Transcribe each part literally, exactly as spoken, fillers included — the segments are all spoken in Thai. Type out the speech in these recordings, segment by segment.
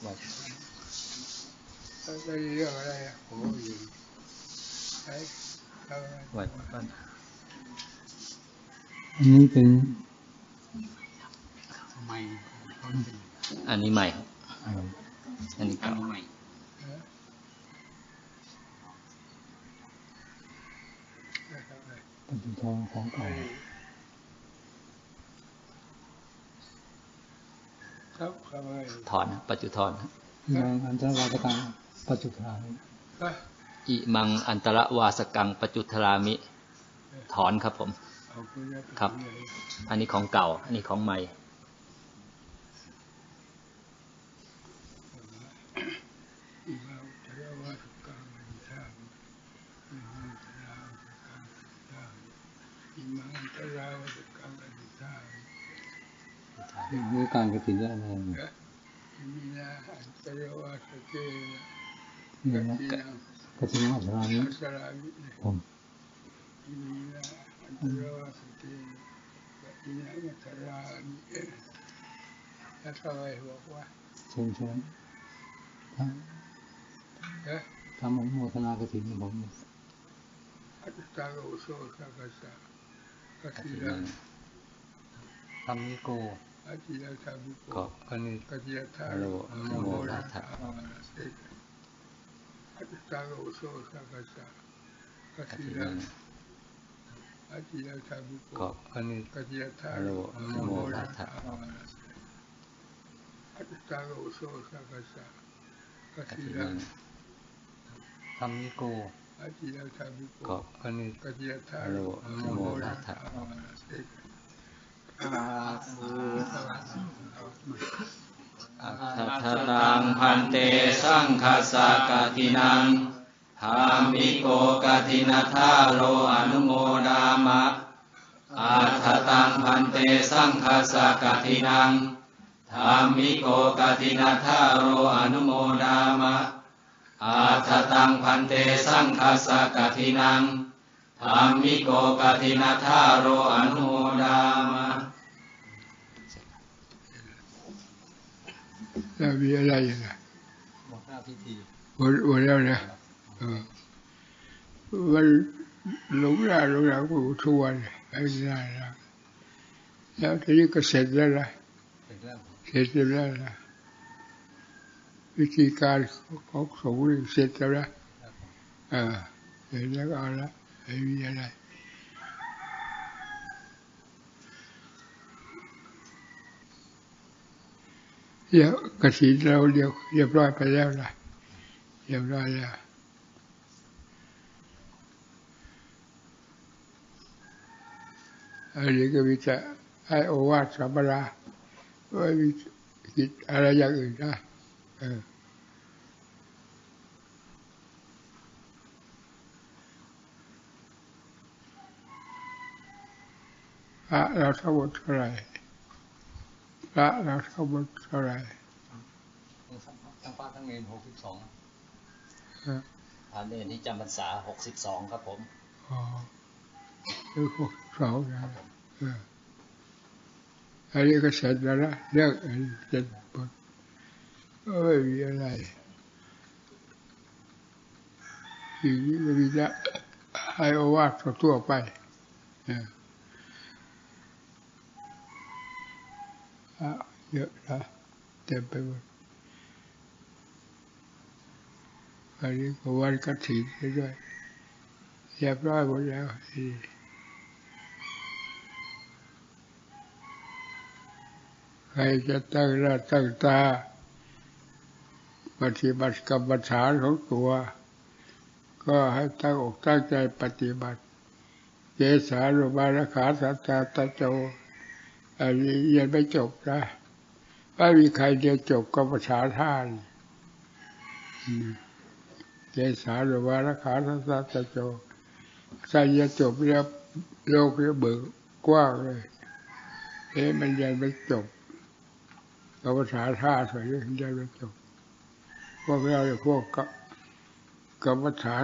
วัดไม่เรื่องอะไรอ่ะโอ้ยไอ้วัดวัดอันนี้เป็นใหม่อันนี้ใหม่อันนี้เก่าปัจจุบันของเก่าถอนปัจจุทอนมังอันตรวาสกังปัจจุทามิอิมังอันตรวาสกังปัจจุทรามิถอนครับผมครับอันนี้ของเก่าอันนี้ของใหม่นี่การกฐินได้ไหมมีนาอันตรวาสเกนี่นะกฐินวัชรามิผมมีนาอันตรวาสเกมีนาอันตรามิแล้วทำไมบอกว่าเชิญเชิญทำอนุโมทนากฐินผมอัตตาโกโสสักสะกฐินทำนิโกอาจิยธรรมิโกกันิกัจยธรรมอนุโมทนาอัตตาโกโสสักสะกฐินอาจิยธรรมิโกกันิกัจยธรรมอนุโมทนาอัตตาโกโสสักสะกฐินทำนิโกอาจิยธรรมิโกกันิกัจยธรรมอนุโมทนาอัฏฐตังพันเตสังฆสะกฐินังธามิโกกฐินาทาโรอนุโมดามะอัฏฐตังพันเตสังฆสะกฐินังธามิโกกฐินาทาโรอนุโมดามะอัฏฐตังพันเตสังฆสะกฐินังธามิโกกฐินาทาโรอนุโมดามะแล้วมีอะไรอีกอ่ะหมดหน้าพิธีหมดหมดแล้วนะเออมันหลงหน้าหลงหลังกูทวนไอ้นี่นะแล้วทีนี้ก็เสร็จแล้วนะเสร็จแล้วนะวิธีการของสงฆ์เสร็จแล้วนะเออเสร็จแล้วก็เอาละไม่มีอะไรเดี๋ยวกฐินเราเรียบเรียบร้อยไปแล้วนะเรียบร้อยแล้วอันนี้ก็มีแต่ให้โอวาทสัมปราไม่มีกิจอะไรอย่างอื่นนะเออพระเราทั้งหมดเท่าไหร่พระเราทั้งหมดเท่าไหร่ทั้งพระทั้งเนรหกสิบสองพระเนรที่จำพรรษาหกสิบสองครับผมอ๋อคือหกสิบสองนะเอออันนี้ก็เสร็จแล้วนะเรื่องอันเสร็จหมดไม่มีอะไรสิ่งนี้ก็มีแต่ให้โอวาททั่วไปเยอะนะเต็มไปหมดอันนี้ก็วันกฐินด้วยเรียบร้อยหมดแล้วใครจะตั้งหน้าตั้งตาปฏิบัติกรรมฐานของตัวก็ให้ตั้งอกตั้งใจปฏิบัติเจสานุบาลขาสัตตาตะโจอันนี้ยังไม่จบนะไม่มีใครเดียวจบกรรมฐานท่านเจสานุบาลขาสัตตาตะโจใครจะจบแล้วโลกจะเบิกกว้างเลยเอ๊ะมันยังไม่จบกรรมฐานท่าสวยยังไม่จบพวกเราพวกกรรมฐาน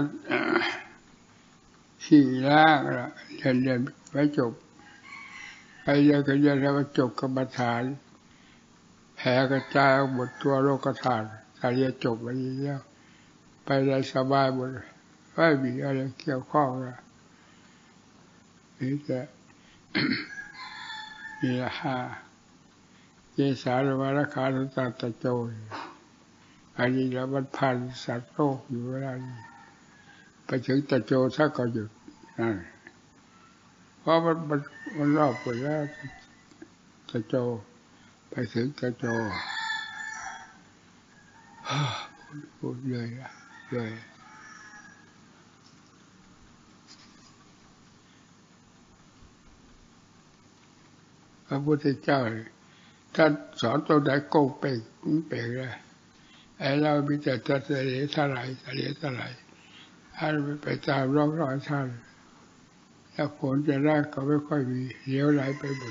สี่ล่างละเรียนเรียนไม่จบใครจะก็จะทำจบกรรมฐานแพผ่กระจายออกหมดตัวโลกธาตุการเรียนจบไปแล้วไปได้สบายหมดไม่มีอะไรเกี่ยวข้องนะนี่แต่นี่ละห้าเจสาลวาราคาตุตาตะโจยอันนี้แล้วมันพันสัตว์โลกอยู่เวลานี้ไปถึงตะโจถ้าก็หยุดนั่นเพราะมันมันมันรอบหมดแล้วตะโจไปถึงตะโจพูดเลยนะเลยพระพุทธเจ้าท่านสอนตัวไหนโกงเป่งเป่งเลยไอ้เรามีแต่จะเสลียเท่าไหร่เสลียเท่าไหร่ท่านไปตามร่องรอยท่านแล้วผลจะได้ก็ไม่ค่อยมีเลี้ยวไหลไปหมด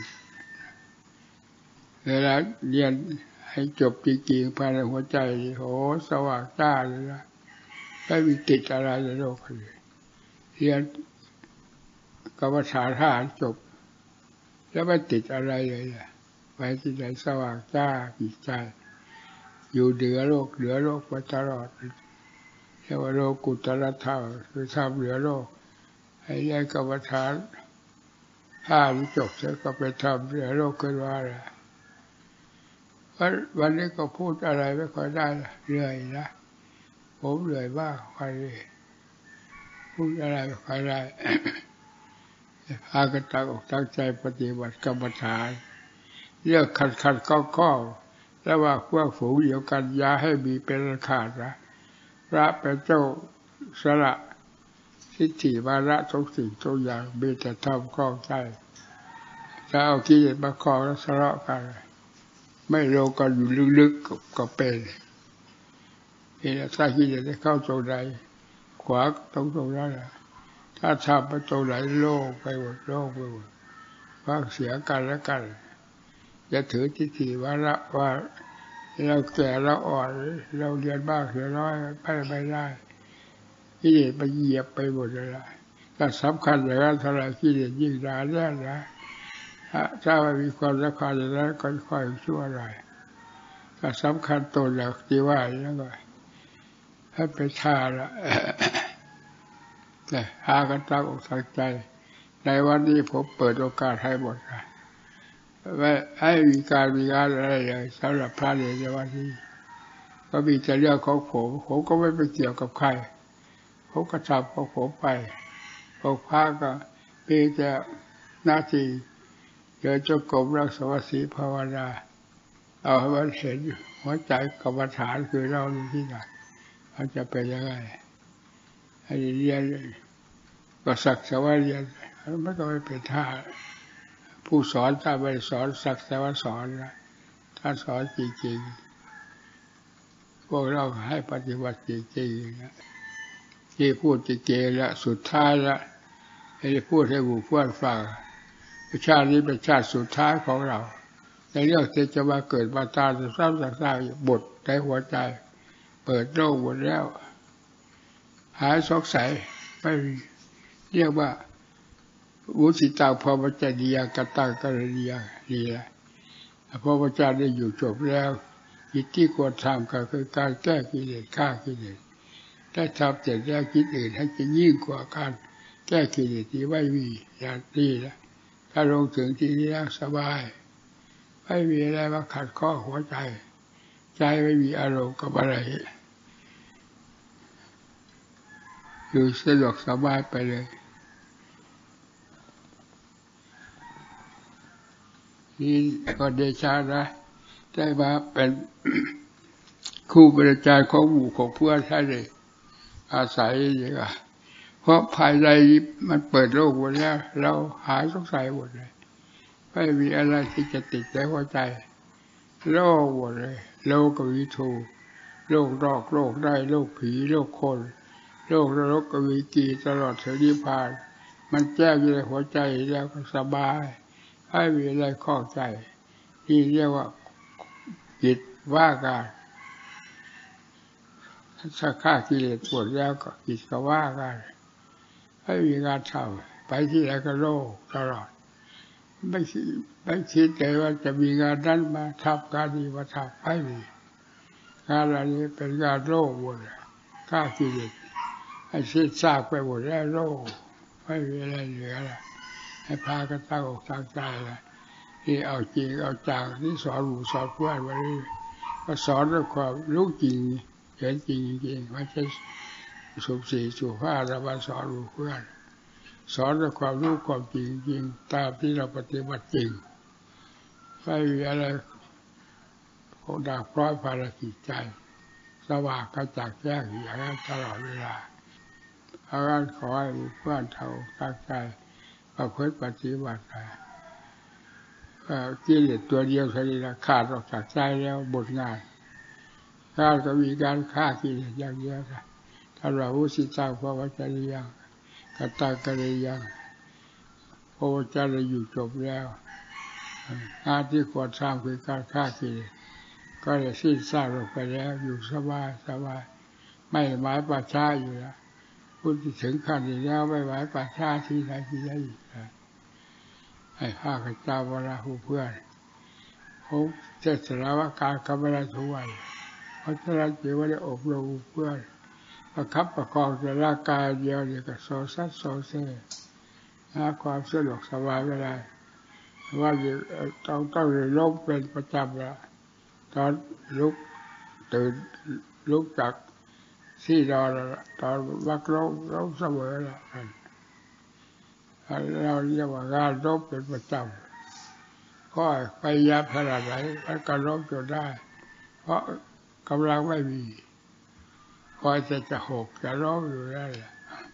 เวลาเรียนให้จบจริงๆภายในหัวใจโอ้สว่างจ้าเลยนะไม่มีติดอะไรในโลกเลยเรียนกรรมฐานทหารจบแล้วไม่ติดอะไรเลยนะไปที่ไหนสว่างจ้าจิตใจอยู่เหนือโลกเหนือโลกมาตลอดเรียกว่าโลกุตตรธรรมคือทำเหนือโลกให้ได้กรรมฐานถ้าจบแล้วก็ไปทำเหนือโลกขึ้นว่าเลยวันวันนี้ก็พูดอะไรไม่ค่อยได้เหนื่อยนะผมเหนื่อยมากไปพูดอะไรไม่ค่อยได้พากันตั้งอกตั้งใจปฏิบัติกรรมฐานเรื่องขัดขัดข้อข้อแล้วว่าพวกฝูงเดียวกันอย่าให้มีเป็นขาดนะพระเป็นเจ้าสละทิฏฐิวาระทุกสิ่งทุกอย่างมีแต่ทำคล้องใจถ้าเอากิเลสมาคล้องแล้วทะเลาะกันไม่โลกันอยู่ลึกๆก็เป็นนี่แหละถ้ากิเลสได้เข้าตรงใดขวาตรงตรงนั้นแหละถ้าทำไปตรงไหนโลกไปหมดโลกไปหมดว่าเสียกันแล้วกันอย่าถือทิฏฐิวาระว่าเราแก่เราอ่อนเราเรียนมากเรียนน้อยไปไม่ได้กิเลสไปเหยียบไปหมดเลยล่ะถ้าสำคัญอย่างนั้นเท่าไรกิเลสยิ่งหนาแน่นนะถ้าไม่มีความสำคัญอย่างนั้นก็ค่อยชั่วหน่อยถ้าสำคัญตนอย่างที่ว่าแล้วก็ให้ไปท่าละแต่หากันตั้งอกตั้งใจในวันนี้ผมเปิดโอกาสให้หมดนะไม่ให้มีการมีงานอะไรเลยสำหรับพระในวันนี้ก็มีแต่เรื่องของผมผมก็ไม่ไปเกี่ยวกับใครผมก็ทำของผมไปพวกพระก็มีแต่หน้าที่เดินจงกรมรักษาศีลภาวนาเอาให้มันเห็นหัวใจกรรมฐานคือเราอยู่ที่ไหนมันจะเป็นยังไงให้เรียนก็สักแต่ว่าเรียนไม่ก็ไม่เป็นท่าผู้สอนถ้าไม่สอนสักแต่ว่าสอนนะถ้าสอนจริงๆพวกเราให้ปฏิบัติจริงๆนะที่พูดจริงๆแล้วสุดท้ายแล้วให้พูดให้บุคคลฟังชาตินี้เป็นชาติสุดท้ายของเราในเรื่องที่จะมาเกิดมาตายจะซ้ำซากๆบทในหัวใจเปิดโลกหมดแล้วหายสงสัยไม่เรียกว่าวุฒิตาพอพระเจ้าดียกตังกรณียดีแล้วพอพระเจ้าได้อยู่จบแล้วกิจที่ควรทำก็คือการแก้กิเลสฆ่ากิเลสถ้าทำเสร็จแล้วกิจอื่นให้จะยิ่งกว่าการแก้กิเลสที่ไม่มีอย่างนี้แล้วถ้าลงถึงที่นี้แล้วสบายไม่มีอะไรมาขัดข้องหัวใจใจไม่มีอารมณ์กับอะไรอยู่สะดวกสบายไปเลยนี่ก็เดชะนะได้มาเป็นครูบาอาจารย์ของหมู่ของเพื่อนท่านเลยอาศัยอย่างนี้เพราะภายในมันเปิดโลกหมดแล้วเราหายสงสัยหมดเลยไม่มีอะไรที่จะติดในหัวใจโลกหมดเลยโลกกวิทูโลกนอกโลกได้โลกผีโลกคนโลกนรกกวิกีตลอดถึงนิพพานมันแจ้งอยู่ในหัวใจแล้วก็สบายไม่มีอะไรข้องใจที่เรียกว่าจิตว่าการถ้าฆ่ากิเลสหมดแล้วก็จิตก็ว่าการไม่มีการทำไปที่ไหนก็โลกตลอดไม่คิดไม่คิดแต่ว่าจะมีงานนั้นมาทำการดีมาทำให้ดีงานอะไรนี้เป็นงานโลกหมดฆ่ากิเลสให้สิ้นซากไปหมดแล้วโลกไม่มีอะไรเหลือแล้วให้พากันตั้งอกตั้งใจเลยที่เอาจริงเอาจังที่สอนหมู่สอนเพื่อนวันนี้ก็สอนด้วยความรู้จริงเห็นจริงจริงไม่ใช่สุบสี่สุภาพเรามาสอนหมู่เพื่อนสอนด้วยความรู้ความจริงจริงตามที่เราปฏิบัติจริงไม่มีอะไรโคดาพร้อยภารกิจใจสว่างกระจ่างแจ้งอย่างนั้นตลอดเวลาเพราะงั้นขอให้เพื่อนเท่าตั้งใจประพฤติปฏิบัติกิเลสตัวเดียวเท่านี้ละขาดออกจากใจแล้วหมดงานงานก็มีการฆ่ากิเลสอย่างเดียวนะถ้าเราอุสิตังภวจริยังกตังกริยังภวจริอยู่จบแล้วงานที่ควรสร้างคือการฆ่ากิเลสก็จะสิ้นซากลงไปแล้วอยู่สบายสบายไม่หมายป่าช้าอยู่แล้วพูดถึงขั้นนี้แล้วไม่หมายป่าช้าที่ไหนที่ไหนอีกให้ข้าพเจ้าเวลาผู้เพื่อนผมเจตนาว่าการกำลังทุกวันเพราะฉะนั้นจึงว่าได้อบรมเพื่อนประคับประคองแต่ร่างกายเดียวเนี่ยก็โซซัดโซเซ่หาความสะดวกสบายไม่ได้ว่าต้องต้องเลยล้มเป็นประจำละตอนลุกตื่นลุกจากที่นอนตอนวักล้มล้มเสมอละเราเรียกว่างานล้มเป็นประจำก็พยายามขนาดไหนมันก็ล้มจนได้เพราะกำลังไม่มีคอยจะจะหกจะล้มอยู่นั่นแหละ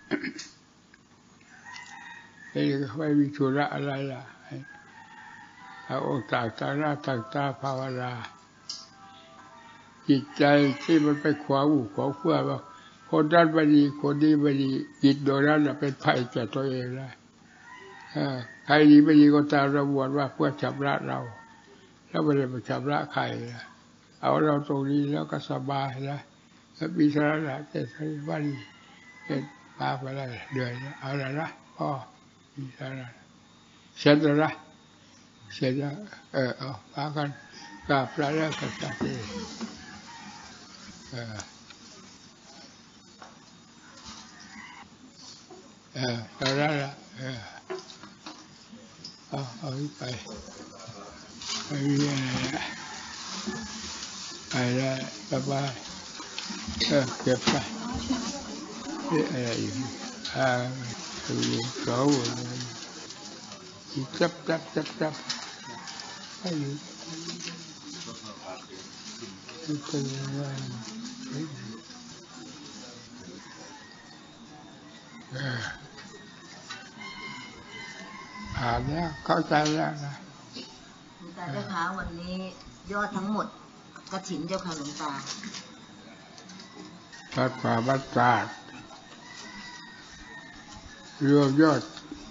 นี่ไม่มีธุระอะไรล่ะเอาองค์ต่างตาหน้าต่างตาภาวนาจิตใจที่มันไปขวางหูขวางเพื่อว่าคนนั้นไม่ดีคนนี้ไม่ดีจิตโดยนั้นเป็นภัยแก่ตัวเองได้ใครดีไม่ดีก็ตามระบวนว่าเพื่อชำระเราแล้วไม่ได้ไปชำระใครเอาเราตรงนี้แล้วก็สบายนะแล้วมีสาระแต่ใช้ว่าดีเป็นมาไปได้เดือนเอาละนะพ่อมีสาระเสร็จแล้วนะเสร็จแล้วเออเอาพากันกราบพระแล้วก็จัดเลยเออเออสาระละเออเอาเอาไปไม่มีอะไรละไปได้สบายเออเก็บไปนี่อะไรอยู่อ่าดูเขาจับจับจับจับให้อยู่ที่เป็นอะไรเออผ่านแล้วเข้าใจแล้วนะหลวงตาเจ้าคะวันนี้ยอดทั้งหมดกฐินเจ้าค่ะหลวงตาวัดป่าบ้านตาดรวมยอด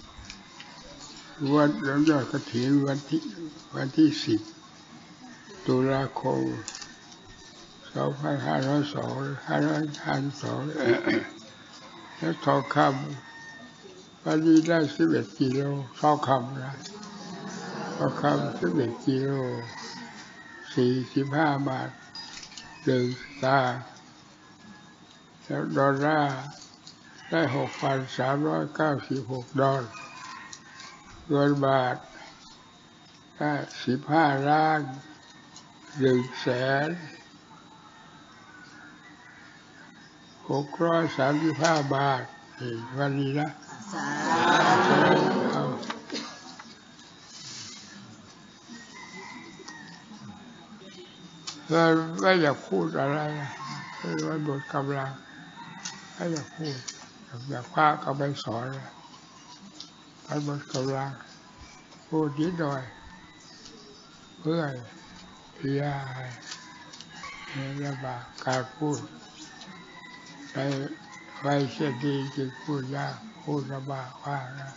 วันรวมยอดกฐินวันที่วันที่สิบตุลาคมสองพันห้าร้อยสองห้าร้อยห้าสิบสองแล้วทองคำวันนี้ได้สิบเอ็ดกิโลทองคำนะทองคำสิบเอ็ดกิโลสี่สิบห้าบาทหนึ่งตาแล้วดอลลาร์ได้หกพันสามร้อยเก้าสิบหกดอลเงินบาทได้สิบห้าล้านหนึ่งแสนหกร้อยสามสิบห้าบาทวันนี้นะเราไม่อยากพูดอะไรนะคือว่าหมดกำลังไม่อยากพูดอยากพาก็ไปสอนมันหมดกำลังพูดนิดหน่อยเพื่อที่จะให้ลำบากการพูดไปไปเสียดีจึงพูดยากพูดลำบากว่านะ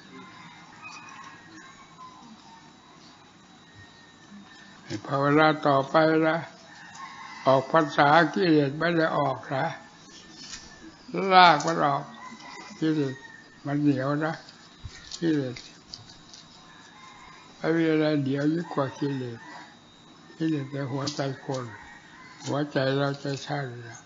ภาวนาต่อไปนะออกพรรษากิเลสไม่ได้ออกนะลากมันออกกิเลสมันเหนียวนะกิเลสไม่มีอะไรเดียวยิ่งกว่ากิเลสกิเลสในหัวใจคนหัวใจเราใจช่างนะ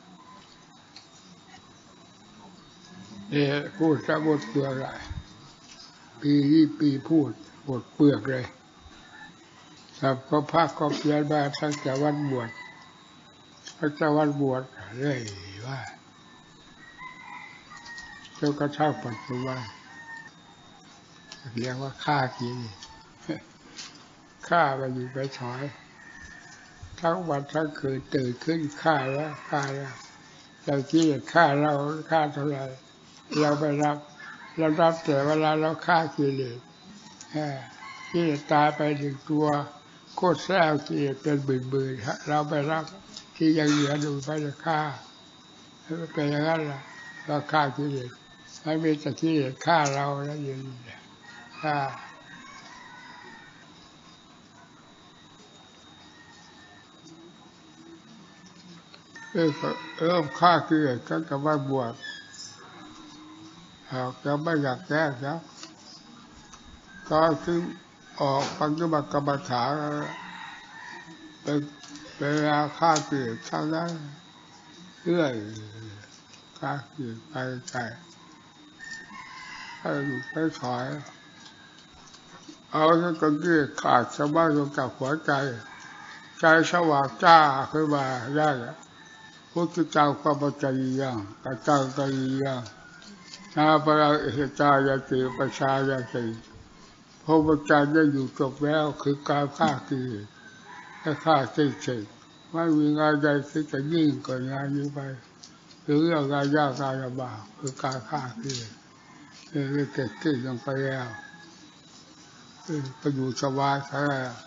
เนี่ยพูดซะหมดเปลือกเลยปีนี้ปีพูดหมดเปลือกเลยสับก็พักก็เปลี่ยนมาทั้งแต่วันบวชทั้งแต่วันบวชเลยว่าจนกระทั่งปัจจุบันเรียกว่าฆ่ากินฆ่าไปอยู่ไปถอยทั้งวันทั้งคืนตื่นขึ้นฆ่าแล้วฆ่าแล้วเราที่ฆ่าเราฆ่าเท่าไหร่เราไปรับเรารับแต่เวลาเราฆ่ากิเลสกิเลสตายไปหนึ่งตัวโคตรแซ่บกิเลสเป็นหมื่นๆเราไปรับที่ยังเหลืออยู่ไปจะฆ่าเป็นอย่างนั้นล่ะเราฆ่ากิเลสไม่มีแต่กิเลสฆ่าเราแล้วอยู่ฆ่าเออเริ่มฆ่ากิเลสก็จะไม่บวชหากจะไม่อยากแก้แล้วก็ถึงออกปฏิบัติกรรมฐานเป็นเวลาฆ่ากิเลสเท่านั้นเรื่อยฆ่ากิเลสไปไกลให้อยู่ไปถอยเอาแล้วก็กิเลสขาดสะบั้นลงจากหัวใจใจสว่างจ้าขึ้นมาได้พุทธเจ้าก็ปัจจัยยังปัจจัยก็ยังนาปราเหตุจายติปัจชายติพระปัจจัยได้อยู่จบแล้วคือการฆ่ากิเลสและฆ่าสิ่งสิ่งไม่มีงานใดที่จะยิ่งกว่างานนี้ไปหรือเรื่องงานยากงานลำบากคือการฆ่ากิเลสนี่เกิดขึ้นลงไปแล้วก็อยู่สบายแค่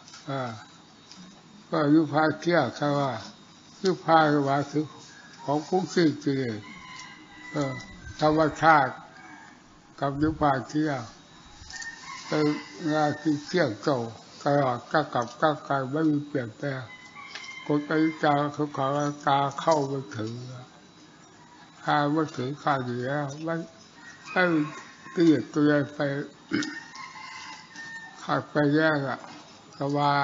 ก็ยุพาเที่ยวแค่ว่ายุพาคือว่าคือของผู้สิ้นกิเลสธรรมชาติกับยุพาเที่ยวเป็นงานที่เที่ยงเก่าตลอดก้าวกับก้าวไกลไม่มีเปลี่ยนแปลงคนไปจาเขาขอตาเข้าไปถึงข้าไม่ถึงข้าอยู่แล้วไม่ไม่เกลียดตัวใหญ่ไปขาดไปแยกอ่ะก็ว่า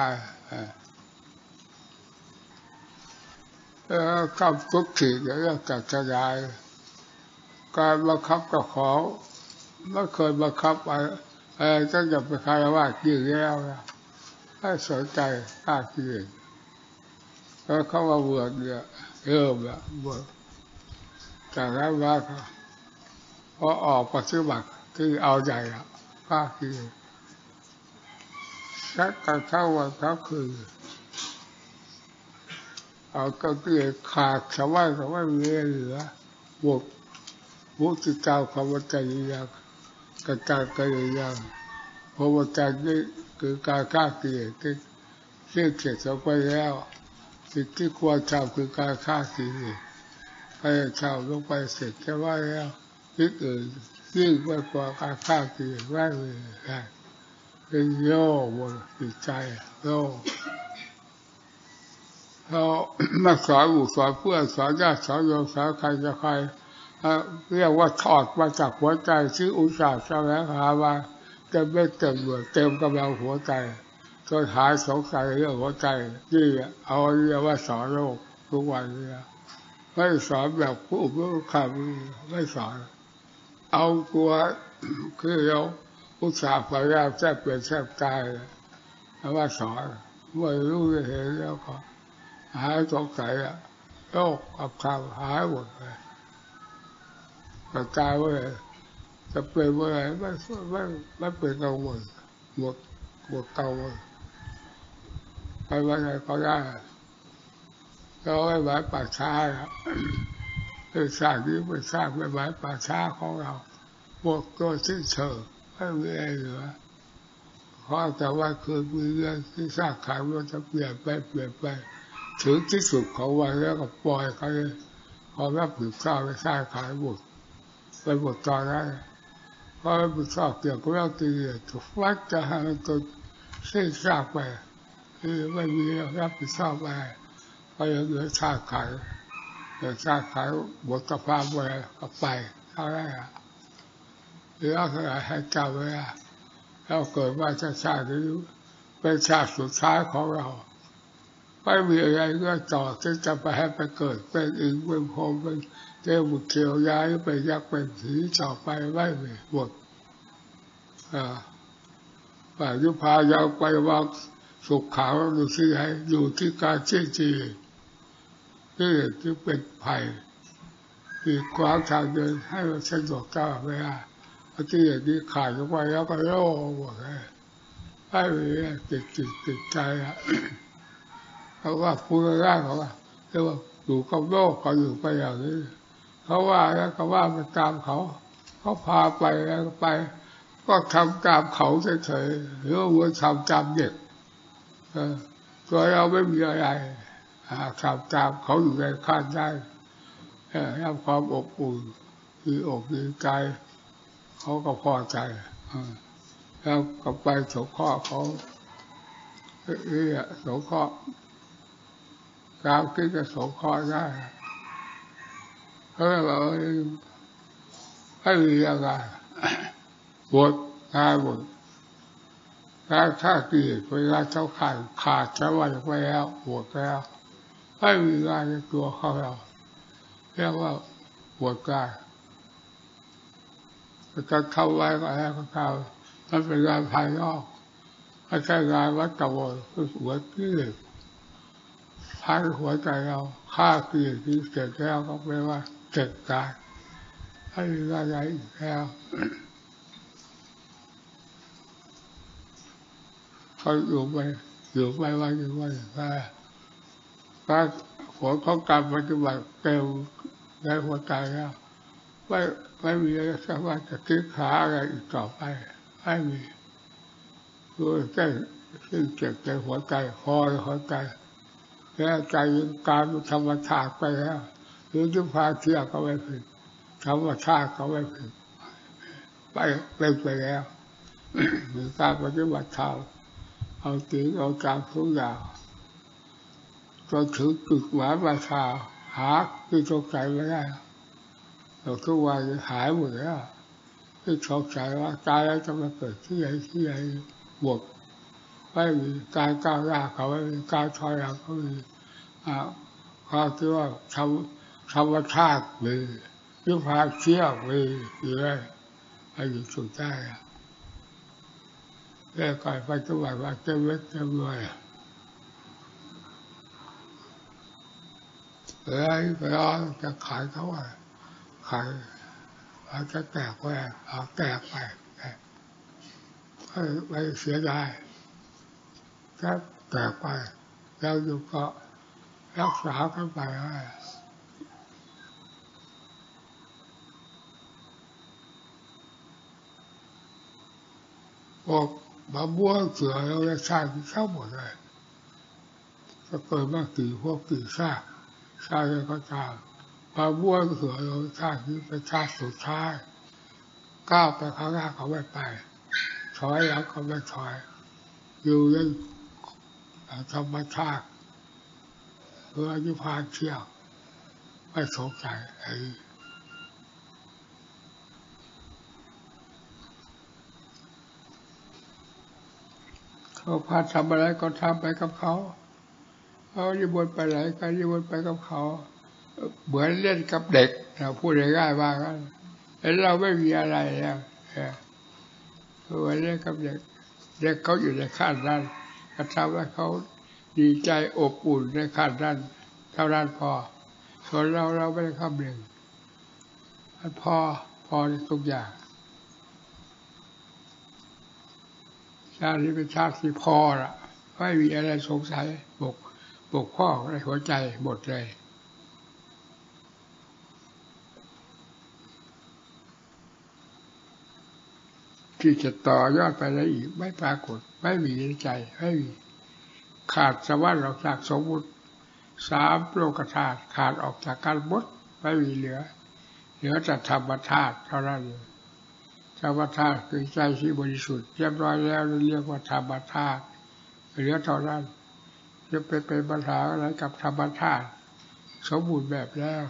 เออคำคุกขีดเรื่องจัดกระจายการบังคับกับของไม่เคยบังคับอะไรอะไรก็จะไปคารวะกี่แล้วนะให้สนใจฆ่ากิเลสแล้วเขามาบวชเนี่ยเริ่มละบวชจากนั้นว่าพอออกปฏิบัติที่เอาใจละฆ่ากิเลสชักกันเข้าวันทั้งคืนเอาก็เกลียดขาดสบายสบายไม่เหลือบวชพุทธเจ้าขวัจริยากระจายกระยังพระวัจจะนี่คือการฆ่ากิเลสที่เชื่อเกียรติไปแล้วสิ่งที่ควรทำคือการฆ่ากิเลสให้ชาวลงไปเสร็จแค่ว่าแล้วที่อื่นยิ่งไปกว่าการฆ่ากิเลสไม่เลยได้เป็นโย่บนจิตใจโย่เรามาสอนบุตรสอนเพื่อนสอนญาติสอนโยมสอนใครจะใครเรียกว่าถอดมาจากหัวใจชื่ออุตสาห์แสวงหามาเต็มเม็ดเต็มหน่วยเต็มกำลังหัวใจจนหายสงสัยเรื่องหัวใจนี่เอาเรียกว่าสอนโลกทุกวันนี้ไม่สอนแบบผู้ผู้ขับไม่สอนเอาตัวคือเราอุตสาห์พยายามแทบเปลี่ยนแทบตายแล้วว่าสอนไม่รู้จะเห็นแล้วก็หายสงสัยอะโลกกับข่าวหายหมดเลยกระจายไปเลยจะเป็นเมื่อไหร่ไม่ไม่ไม่เป็นกังวลหมดหมดกังวลไปวันไหนก็ได้เราไม่หมายป่าช้าแล้วเป็นสร้างนี้เป็นสร้างไม่หมายป่าช้าของเราหมดตัวสิ้นเชิงไม่มีอะไรเหลือเพราะแต่ว่าคือมีเรื่องที่สร้างขายมันจะเปลี่ยนไปเปลี่ยนไปถึงที่สุดของวันแล้วก็ปล่อยเขาเลยพอรับผิดชอบไปสร้างขายหมดไปหมดตอนนั้นเพราะรับผิดชอบเกี่ยวกับเรื่องตีถูกวัดจะให้มันจนสิ้นซากไปคือไม่มีรับผิดชอบไปก็ยังเหลือสร้างขายเหลือสร้างขายหมดสภาพไปก็ไปเท่านั้นอ่ะเหลือเท่าไหร่ให้จำไว้แล้วเกิดว่าจะสร้างนี้เป็นชาติสุดท้ายของเราไม่มีอะไรก็ต่อที่จะไปให้ไปเกิดเป็นอินเป็นพรหมเป็นเทพบุตรเทวดาเป็นยักษ์เป็นผีต่อไปไม่มีหมดอ่าป่ายุพาเราไปว่าสุขขาวอยู่ที่ไหนอยู่ที่การเชื่อจีนี่ที่เป็นภัยมีความทางเดินให้เราสะดวกก้าวไปได้ที่อย่างนี้ขาดลงไปแล้วก็โล่หมดเลยไม่มีติดติดติดใจอ่ะเขาว่าพูดง่ายๆเขาว่าเรียกว่าอยู่กับโลกเขาอยู่ไปอย่างนี้เขาว่าแล้วก็ว่าไปตามเขาเขาพาไปแล้วก็ไปก็ทำตามเขาเฉยๆหรือว่าทำตามเด็กตัวเราไม่มีอะไรทำตามเขาอยู่ในขั้นได้ทำความอบอุ่นดีอกดีใจเขาก็พอใจแล้วก็ไปสงเคราะห์เขาเออสงเคราะห์การคิดจะสงเคราะห์ได้เขาบอกว่าให้มีอะไรบทงานบทการท่าตีเวลาเจ้าขาดขาดจะว่าไปแล้วบทแล้วให้มีงานในตัวเขาเราเรียกว่าบทการการเข้าไว้ก็แล้วก็เข้ามันเป็นงานภายนอกไม่ใช่งานวัดตะวันคือหัวที่พันหัวใจเราฆ่าคือที่เสร็จแล้วก็แปลว่าเสร็จการให้มีงานอะไรอีกแล้วเขาอยู่ไปอยู่ไปวันอยู่วันไปการผลของการปฏิบัติเต็มในหัวใจแล้วไม่ไม่มีอะไรสามารถจะคิดหาอะไรอีกต่อไปไม่มีคือแค่ซึ่งเจ็บในหัวใจคอในหัวใจแล้วใจการธรรมชาติไปแล้วหรือที่พาเที่ยวก็ไม่ผิดธรรมชาติก็ไม่ผิดไปเป็นไปแล้วหรือการปฏิบัติธรรมเอาจริงเอาจังทุกอย่างจนถึงจุดหมายปลายทางหาที่สงสัยไม่ได้เราทุกวันหายหมดแล้วที่สงสัยว่าตายแล้วจะมาเกิดที่ไหนที่ไหนหมดไม่มีการก้าวหน้าเขาไม่มีการถอยหลังเขามีความที่ว่าทำธรรมชาติมียุพาเชี่ยวมีอยู่ได้ให้อยู่สุดได้แก้ไขไปจังหวัดว่าเต็มเวทเต็มเลยแล้วไปรอจะขายเขาว่าขายอาจจะแตกไปเอาแตกไปไม่เสียดายถ้าแตกไปแล้วอยู่ก็รักษากันไปให้พวกบาบัวเสือเราจะสร้างที่เข้าหมดเลยจะเกิดมากี่พวกกี่ชาติชาติก็ตามบาบัวเสือเราชาติที่เป็นชาติสุดท้ายก้าวไปข้างหน้าเขาไม่ไปถอยหลังเขาไม่ถอยอยู่ในธรรมชาติเพื่อยุพาเที่ยวไม่สงสัยไอ้เขาพาทำอะไรก็ทำไปกับเขาเขายิบวนไปไหนก็ยิบวนไปกับเขาเหมือนเล่นกับเด็กเราพูดง่ายๆว่ากันเราไม่มีอะไรแล้วเหมือนเล่นกับเด็กเด็กเขาอยู่ในขั้นนั้นก็ทำให้เขาดีใจอบอุ่นในขั้นนั้นเท่านั้นพอส่วนเราเราไม่ได้คำหนึ่งพอพอทุกอย่างชาตินี้เป็นชาติที่พอละไม่มีอะไรสงสัยบกบกพ่อในหัวใจหมดเลยที่จะต่อยอดไปได้อีกไม่ปรากฏไม่มีในใจไม่มีขาดสวรรค์ออกจากสมมุติสามโลกธาตุขาดออกจากกันหมดไม่มีเหลือเหลือแต่ธรรมธาตุเท่านั้นธรรมธาตุคือใจที่บริสุทธิ์เรียบร้อยแล้วเรียกว่าธรรมธาตุเหลือเท่านั้นจะไปเป็นปัญหาอะไรกับธรรมธาตุสมบูรณ์แบบแล้ว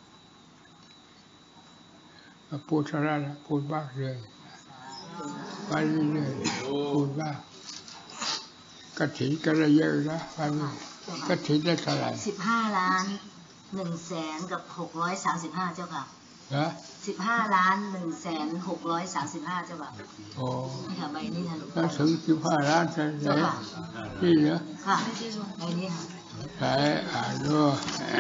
พูดเท่านั้นพูดมากเลยไปไปเรื่อยๆพูดว่ากฐินก็ได้เยอะนะวันนี้กฐินได้เท่าไหร่สิบห้าล้านหนึ่งแสนกับหกร้อยสามสิบห้าเจ้าค่ะนะสิบห้าล้านหนึ่งแสนหกร้อยสามสิบห้าเจ้าค่ะโอ้นี่ค่ะใบนี้ค่ะหลวงตาถึงสิบห้าล้านใช่ไหมนี่เนาะค่ะใบนี้ค่ะใช่อ่านด้วย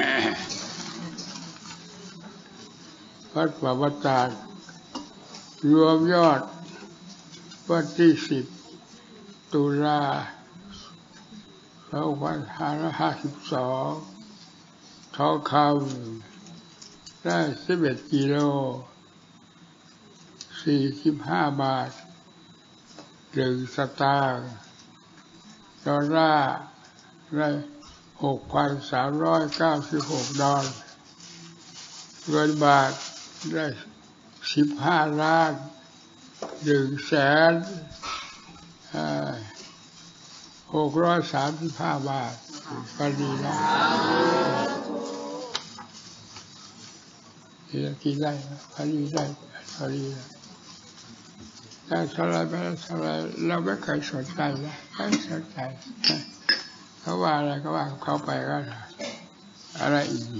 วัดป่าวัดตาดรวมยอดวันที่สิบตุลาสองพันห้าร้อยห้าสิบสองทองคำได้สิบเอ็ดกิโลสี่สิบห้าบาทหนึ่งสตางค์ดอลลาร์ได้หกพันสามร้อยเก้าสิบหกดอลลาร์เงินบาทได้สิบห้าล้านหนึ่งแสนหกร้อยสามสิบห้าบาทก็ดีนะที่กินได้พอดีได้พอดีนะแต่สลายไปสลายเราไม่เคยสนใจนะไม่สนใจเขาว่าอะไรก็ว่าเขาไปก็อะไรอีก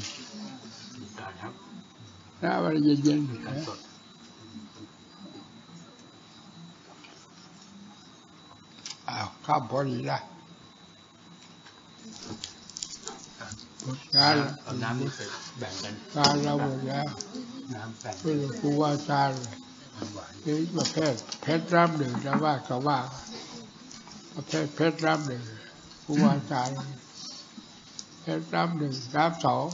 น้ำอะไรเย็นๆนะอ้าวข้ามพอดีละหมดงานแล้วน้ำนี่เคยแบ่งกันงานเราหมดแล้วน้ำแบ่งเป็นครูอาจารย์เลยนี่ประเภทเพชรรับหนึ่งจะว่าก็ว่าประเภทเพชรรับหนึ่งครูอาจารย์เพชรรับหนึ่งรับสอง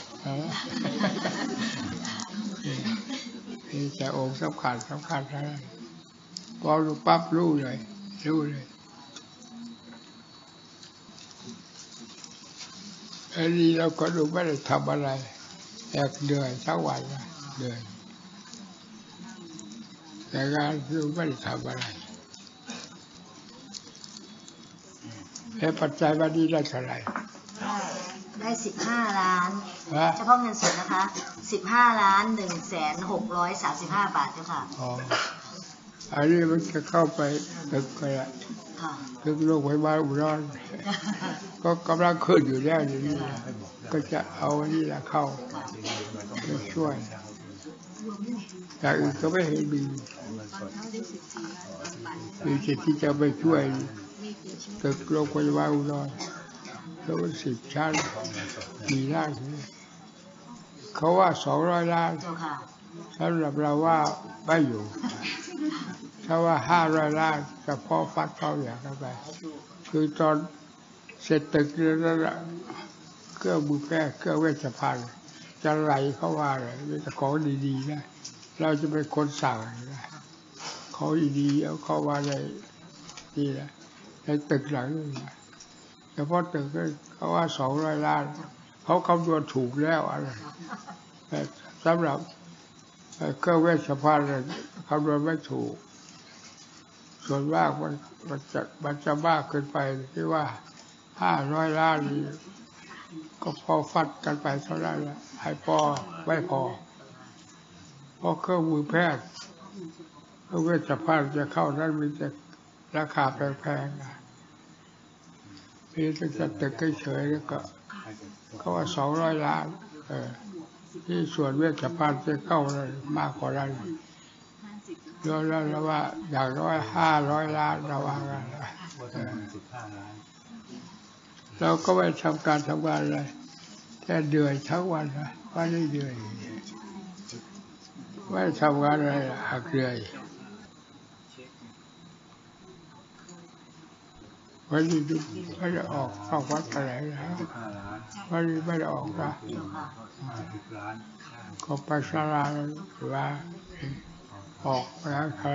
นี่แต่องค์สำคัญสำคัญใช่ไหมพอรู้ปั๊บรู้เลยรู้เลยอันนี้เราก็ดูไม่ได้ทำอะไรแอบเหนื่อยทั้งวันนะเหนื่อยแต่งานดูไม่ได้ทำอะไรแล้วปัจจัยวันนี้ได้เท่าไหร่ได้สิบห้าล้านเฉพาะเงินสดนะคะสิบห้าล้านหนึ่งแสนหกร้อยสามสิบห้าบาทเจ้าค่ะอ๋ออันนี้มันจะเข้าไปตึกไปละตึกโรงพยาบาลอุดรก็กำลังขึ้นอยู่แล้วนี่ก็จะเอาอันนี้แหละเข้าไปช่วยแต่อื่นก็ไม่เห็นมีมีสิทธิ์ที่จะไปช่วยตึกโรงพยาบาลอุดรแล้วมันสิบชั้นมีล้านเขาว่าสองร้อยล้านสำหรับเราว่าไม่อยู่ถ้าว่าห้าร้อยล้านจะพอฟัดเข้าอย่างกันไปคือตอนเสร็จตึกแล้วนะเครื่องมือแพทย์เครื่องเวชภัณฑ์จะไหลเข้าว่าเลยมีแต่ของดีๆนะเราจะเป็นคนสั่งนะของดีๆเอาเข้าว่าในนี่แหละในตึกหลังนึงเฉพาะตึกเขาว่าสองร้อยล้านเขาคำนวณถูกแล้วอะไรสำหรับเครื่องเวชภัณฑ์คำนวณไม่ถูกส่วนมากมันมันจะมันจะมากเกินไปที่ว่าห้าร้อยล้านนี่ก็พอฟัดกันไปเท่านั้นแหละให้พอไม่พอเพราะเครื่องมือแพทย์เครื่องเวชภัณฑ์จะเข้านั้นมีแต่ราคาแพงๆนะพี่จะตึกเฉยๆแล้วก็เขาว่าสองร้อยล้านเออที่ส่วนเวชภัณฑ์จะเข้าเลยมากกว่านั้นเยอะแล้วว่าอย่างน้อยห้าร้อยล้านระวังกันเราก็ไม่ทำการทำงานอะไรแค่เดือยทั้งวันนะวันนี้เดือยไม่ทำงานอะไรหักเดือยวันนี้ไม่ได้ออกเข้าวัดอะไรนะวันนี้ไม่ได้ออกนะก็ไปศาลาหรือว่าออกไปอะไร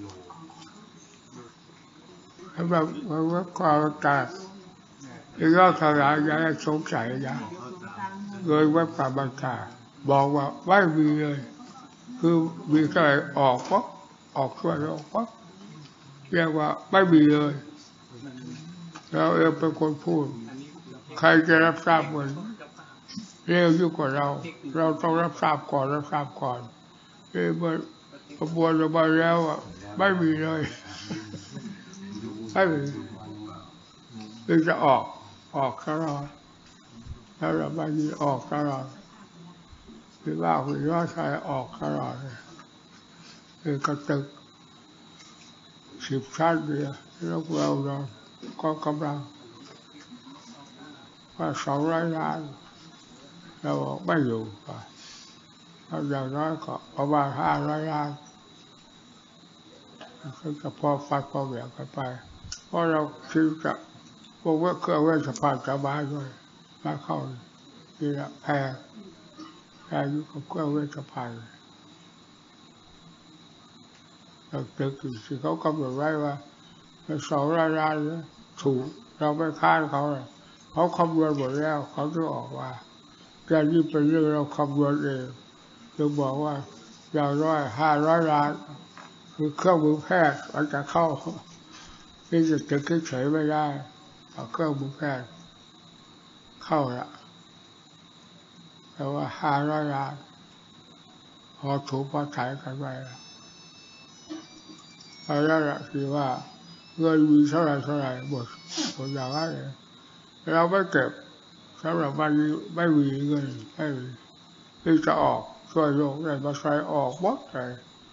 สำหรับว่าความต่างที่ก็ขยายยังสงสัยนะเลยว่าความต่างบอกว่าไม่มีเลยคือมีแค่ออกปั๊บออกช่วยออกปั๊บเรียกว่าไม่มีเลยเราเองเป็นคนพูดใครจะรับทราบเหมือนเร็วยิ่งกว่าเราเราต้องรับทราบก่อนรับทราบก่อนเออเมื่อกระบวนการแล้วอ่ะไม่มีเลยไม่มีคือจะออกออกตลอดแล้วเราไม่มีออกตลอดคือว่าคุณว่าใช้ออกตลอดเลยคือกระตึกสิบชั้นเดียวแล้วเราเราก็กำลังว่าสองร้อยล้านเราบอกไม่อยู่ก็เราอย่างน้อยก็ประมาณห้าร้อยล้านก็จะพอฟัดพอเหวี่ยงกันไปเพราะเราคิดจะพวกว่าเครื่องเวชภัณฑ์จะมาด้วยมาเข้านี่แหละแพงแพงอยู่กับเครื่องเวชภัณฑ์เราตึกที่เขากำหนดไว้ว่าสองร้อยล้านถูกเราไม่ค้านเขาเลยเขาคำนวณหมดแล้วเขาจะออกว่าการนี้เป็นเรื่องเราคำนวณเองจะบอกว่าอย่างน้อยห้าร้อยล้านคือเครื่องมือแพทย์มันจะเข้าที่จะตึกเฉยไม่ได้เอาเครื่องมือแพทย์เข้าละแต่ว่าห้าร้อยล้านพอถูกพอถ่ายกันไปแล้วเอาละละคือว่าเงินมีเท่าไรเท่าไรหมดหมดอย่างนั้นเลยเราไม่เก็บสำหรับวันนี้ไม่มีเงินไม่มีที่จะออกช่วยโลกได้มาใช้ออกหมดเลย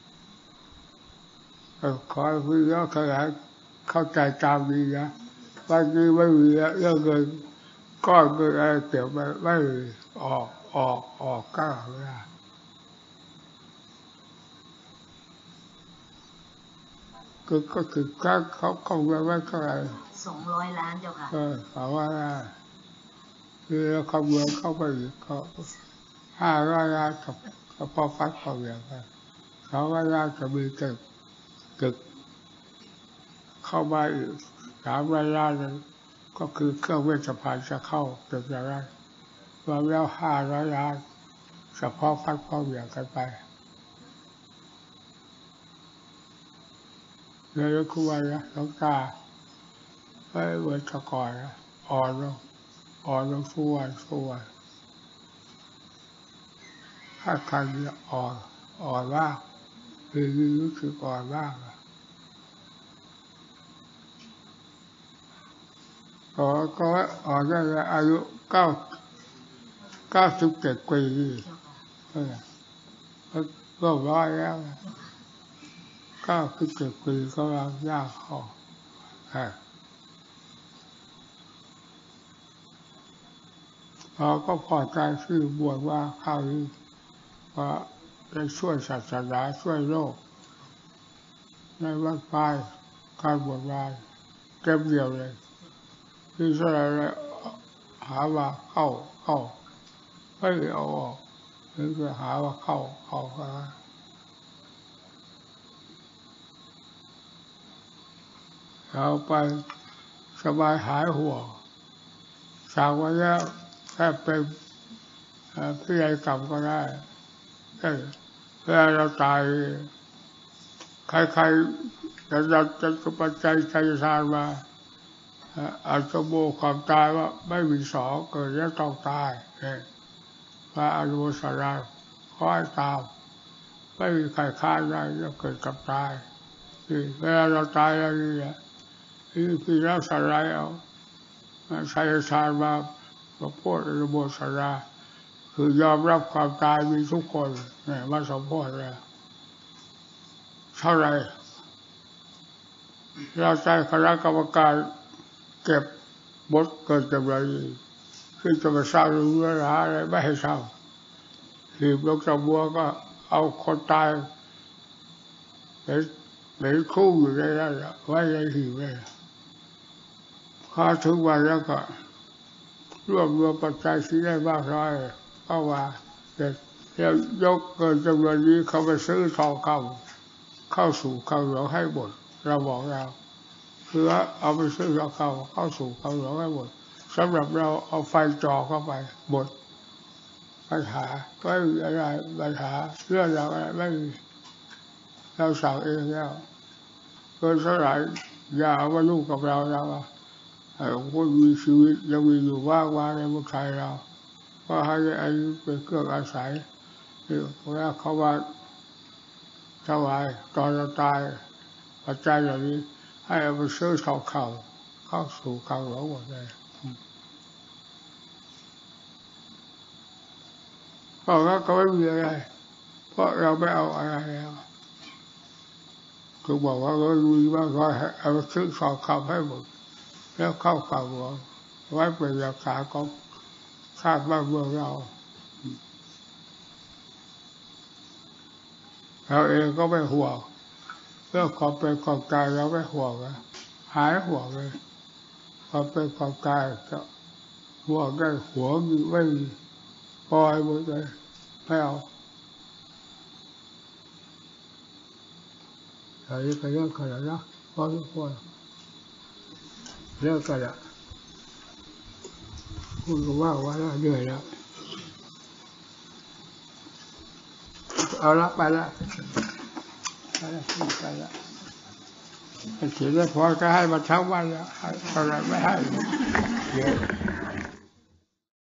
ขอให้พี่น้องขยายเข้าใจตามดีนะวันนี้ไม่มีเรื่องเงินก้อนเงินอะไรเก็บไม่ไม่มีออกออกออกก้าวไม่ได้ก็ก็คือการเขาเขาไว้ไว้เท่าไหร่สองร้อยล้านเจ้าค่ะเออเขาว่าคือเราคำนวณเข้าไปอีกก็ห้าร้อยล้านกับกับพอฟัดพอเหวี่ยงกันเขาว่าล้านจะมีตึกตึกเข้ามาอีกสามร้อยล้านนั้นก็คือเครื่องเวชภัณฑ์จะเข้าตึกอย่างนั้นรวมแล้วห้าร้อยล้านเฉพาะฟัดพอเหวี่ยงกันไปเลยก็คือว่านะหลวงตาไม่เหมือนแต่ก่อนนะอ่อนลงอ่อนลงทุกวันทุกวันถ้าใครอ่อนอ่อนมากคือรู้สึกอ่อนมากก็ก็อ่อนได้อายุเก้าเก้าสิบเจ็ดปีเออก็ร้อยแล้วเก้าสิบเจ็ดปีก็ยังยากพอเราก็พอใจที่บวชว่าคราวนี้ว่าได้ช่วยศาสนาช่วยโลกในวัดปลายการบวชวายเก็บเดียวเลยที่สลายหาว่าเข้าเข้าไม่เอาออกหรือจะหาว่าเข้าเข้าก็เราไปสบายหายห่วงจากวันนี้แค่เป็นพิธีกรรมก็ได้เวลาเราตายใครๆจะจะจะปัจจัยใจสารมาอาจจะโมความตายว่าไม่มีสองเกิดแล้วต้องตายพระอนุโมทนาขอให้ตามไม่มีใครฆ่าได้จะเกิดกับตายเวลาเราตายแล้วนี่แหละที่พี่รักสลายเอาใช้ฌานมาประโพธิอนุโมทนาคือยอมรับความตายมีทุกคนเนี่ยมาสมโภชแล้วเท่าไรเราใจคณะกรรมการเก็บบทเกิดจำเลยคือจะมาสร้างเรื่องหาอะไรไม่ให้สร้างหีบลงจากบัวก็เอาคนตายเห็นเห็นคู่อยู่ในนั้นไว้ในหีบเลยพอถึงวันแล้วก็รวบรวมปัจจัยที่ได้มากน้อยก็ว่าจะยกเกินจำนวนนี้เขาไปซื้อทองคำเข้าสู่คำหลวงให้หมดเราบอกเราคือเอาไปซื้อทองคำเข้าสู่คำหลวงให้หมดสำหรับเราเอาไฟจ่อเข้าไปหมดปัญหาไม่มีอะไรปัญหาเรื่องอะไรไม่มีเราสั่งเองแล้วเกินเท่าไหร่อย่าเอามายุ่งกับเราเราคนมีชีวิตยังมีอยู่ว่างว่าในเมืองไทยเราก็ให้อายุเป็นเครื่องอาศัยเวลาเขาว่าถวายตอนเราตายปัจจัยเหล่านี้ให้เอาไปซื้อทองคำเข้าสู่คลังหลวงหมดเลยเพราะงั้นก็ไม่มีอะไรเพราะเราไม่เอาอะไรแล้วคือบอกว่าเรามีมากน้อยเอาไปซื้อทองคำให้หมดแล้วเข้าคลังหลวงไว้เป็นราคาของชาติบ้านเมืองเราเราเองก็ไม่ห่วงเรื่องความเป็นความตายเราไม่ห่วงนะหายห่วงเลยความเป็นความตายจะห่วงได้หัวมีไม่มีปล่อยหมดเลยไม่เอาอันนี้ก็เรื่องกันแล้วนะพอทุกคนเรื่องกันละพูดก็ว่าว่าแล้วเหนื่อยแล้วเอาละไปละไปละไปละเขียนได้พอก็ให้มาทั้งวันแล้วอะไรไม่ให้เยอะ